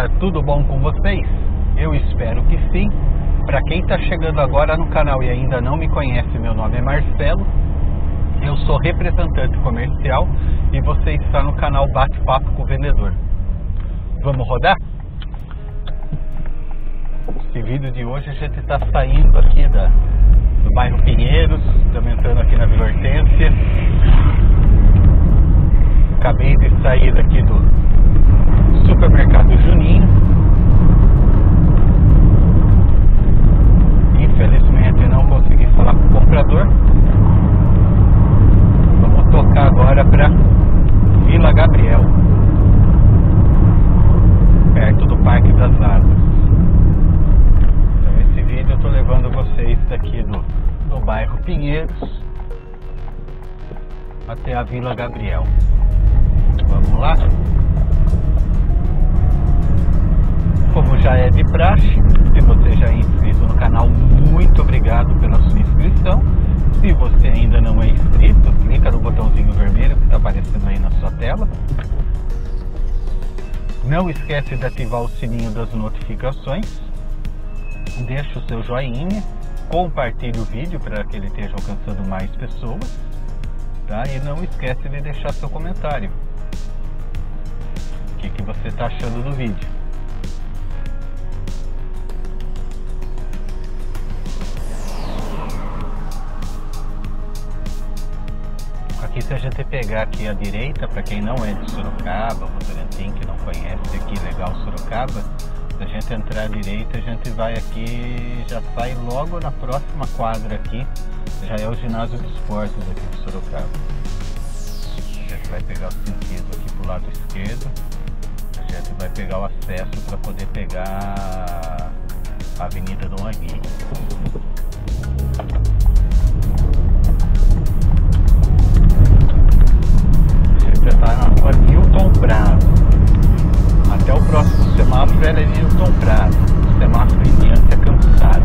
Tá tudo bom com vocês? Eu espero que sim. Para quem está chegando agora no canal e ainda não me conhece, meu nome é Marcelo. Eu sou representante comercial e você está no canal Bate-Papo com o Vendedor. Vamos rodar? Esse vídeo de hoje a gente está saindo aqui do bairro Pinheiros, estamos entrando aqui na Vila Hortência. Acabei de sair daqui do supermercado Juninho. Infelizmente não consegui falar com o comprador. Vamos tocar agora para Vila Gabriel, perto do Parque das Águas. Então esse vídeo eu estou levando vocês daqui do bairro Pinheiros até a Vila Gabriel. Vamos lá? Como já é de praxe, se você já é inscrito no canal, muito obrigado pela sua inscrição. Se você ainda não é inscrito, clica no botãozinho vermelho que está aparecendo aí na sua tela. Não esquece de ativar o sininho das notificações. Deixa o seu joinha, compartilhe o vídeo para que ele esteja alcançando mais pessoas, tá? E não esquece de deixar seu comentário. O que você está achando do vídeo? Aqui, se a gente pegar aqui à direita, para quem não é de Sorocaba, Votorantim, que não conhece aqui legal Sorocaba, se a gente entrar à direita, a gente vai aqui, já sai logo na próxima quadra aqui, já é o ginásio dos esportes aqui de Sorocaba. A gente vai pegar o sentido aqui pro lado esquerdo, a gente vai pegar o acesso para poder pegar a Avenida Dom Aguirre. Está na rua Newton Prado. Até o próximo semáforo é Newton Prado. O semáforo em diante é Cansado.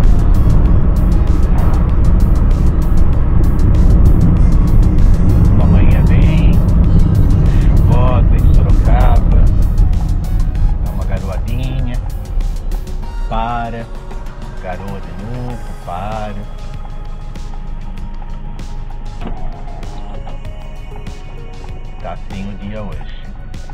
Uma manhã bem chuvosa em Sorocaba. Dá uma garoadinha. Para. Garoa de novo. Para. Tá assim o dia hoje.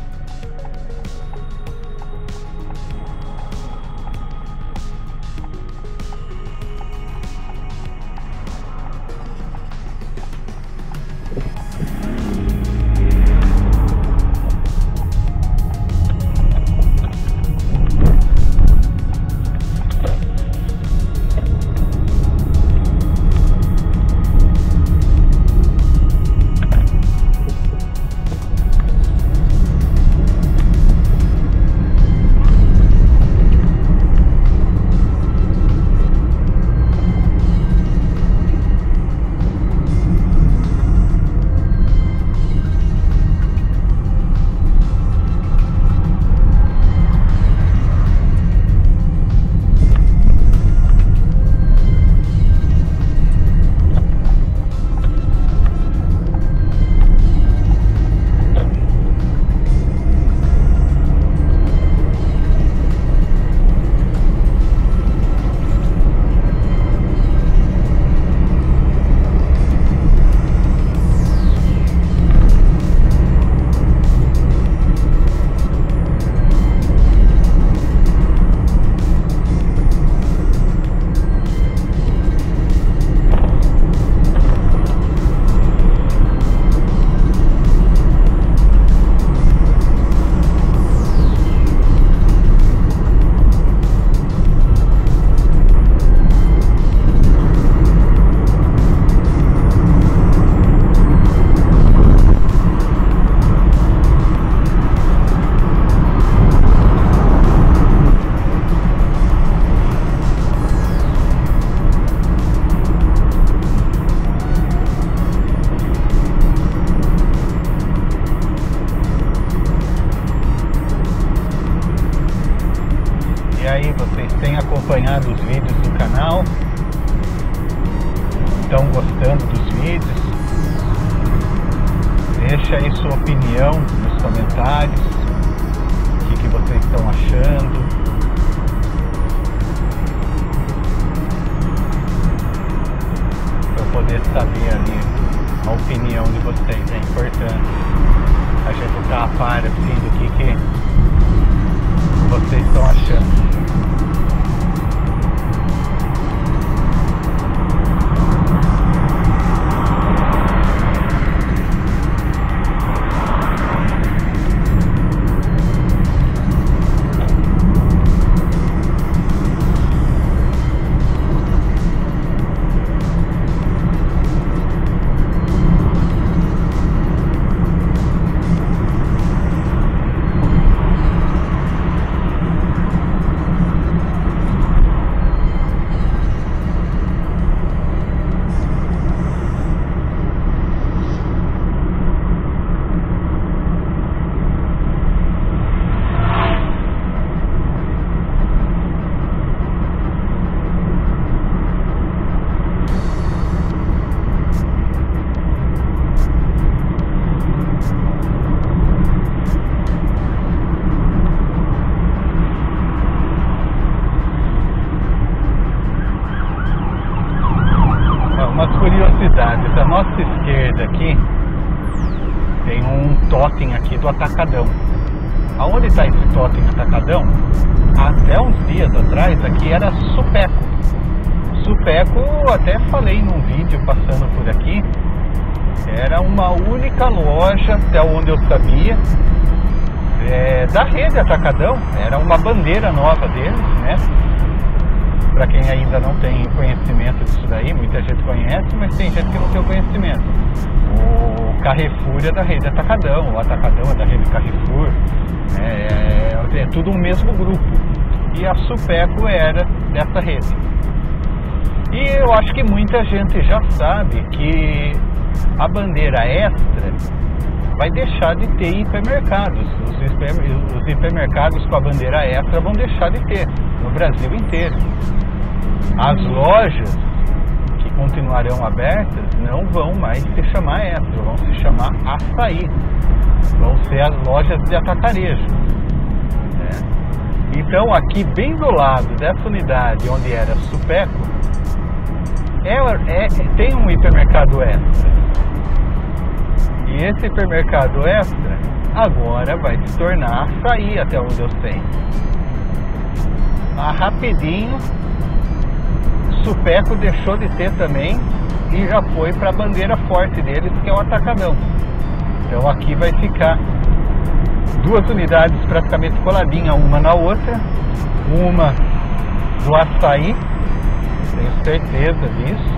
acompanhado os vídeos do canal, estão gostando dos vídeos. Deixa aí sua opinião nos comentários, o que você vocês estão achando. Para eu poder saber ali a opinião de vocês, é importante a gente estar a par assim do que vocês estão achando. Curiosidades, a nossa esquerda aqui tem um totem aqui do Atacadão. Aonde está esse totem Atacadão? Até uns dias atrás aqui era Supeco. Supeco, até falei num vídeo passando por aqui, era uma única loja, até onde eu sabia, da rede Atacadão. Era uma bandeira nova deles, né? Para quem ainda não tem conhecimento disso daí, muita gente conhece, mas tem gente que não tem o conhecimento. O Carrefour é da rede Atacadão, o Atacadão é da rede Carrefour, é tudo o mesmo grupo. E a Supeco era dessa rede. E eu acho que muita gente já sabe que a bandeira Extra vai deixar de ter hipermercados. Os hipermercados com a bandeira Extra vão deixar de ter no Brasil inteiro. As lojas que continuarão abertas não vão mais se chamar Extra, vão se chamar Açaí. Vão ser as lojas de atacarejo, né? Então aqui bem do lado dessa unidade onde era Supeco tem um hipermercado Extra. E esse hipermercado Extra agora vai se tornar Açaí, até onde eu sei. Rapidinho Supeco deixou de ter também e já foi para a bandeira forte deles, que é o Atacadão. Então aqui vai ficar duas unidades praticamente coladinhas uma na outra, uma do Açaí, tenho certeza disso,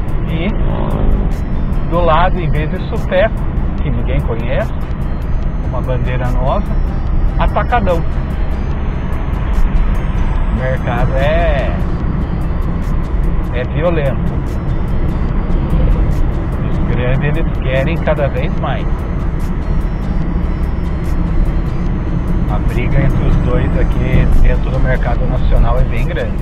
e do lado, em vez de Supeco, que ninguém conhece, uma bandeira nova, Atacadão. O mercado é violento. Os grandes, eles querem cada vez mais. A briga entre os dois aqui dentro do mercado nacional é bem grande.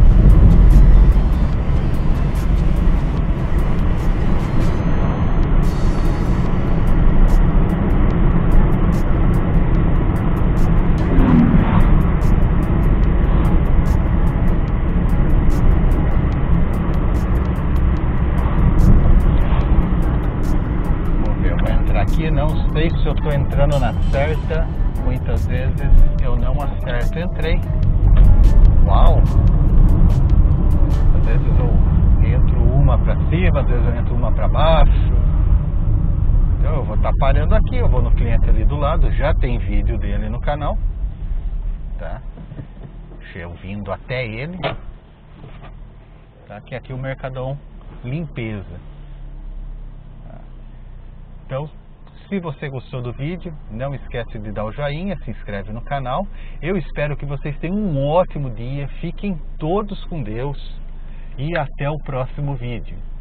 Aqui não sei se eu estou entrando na certa, muitas vezes eu não acerto. Entrei. Uau! Às vezes eu entro uma para cima, às vezes eu entro uma para baixo. Então eu vou estar parando aqui, eu vou no cliente ali do lado, já tem vídeo dele no canal, tá? Eu vindo até ele, tá? Que aqui é o Mercadão Limpeza. Então, se você gostou do vídeo, não esquece de dar o joinha, se inscreve no canal. Eu espero que vocês tenham um ótimo dia, fiquem todos com Deus e até o próximo vídeo.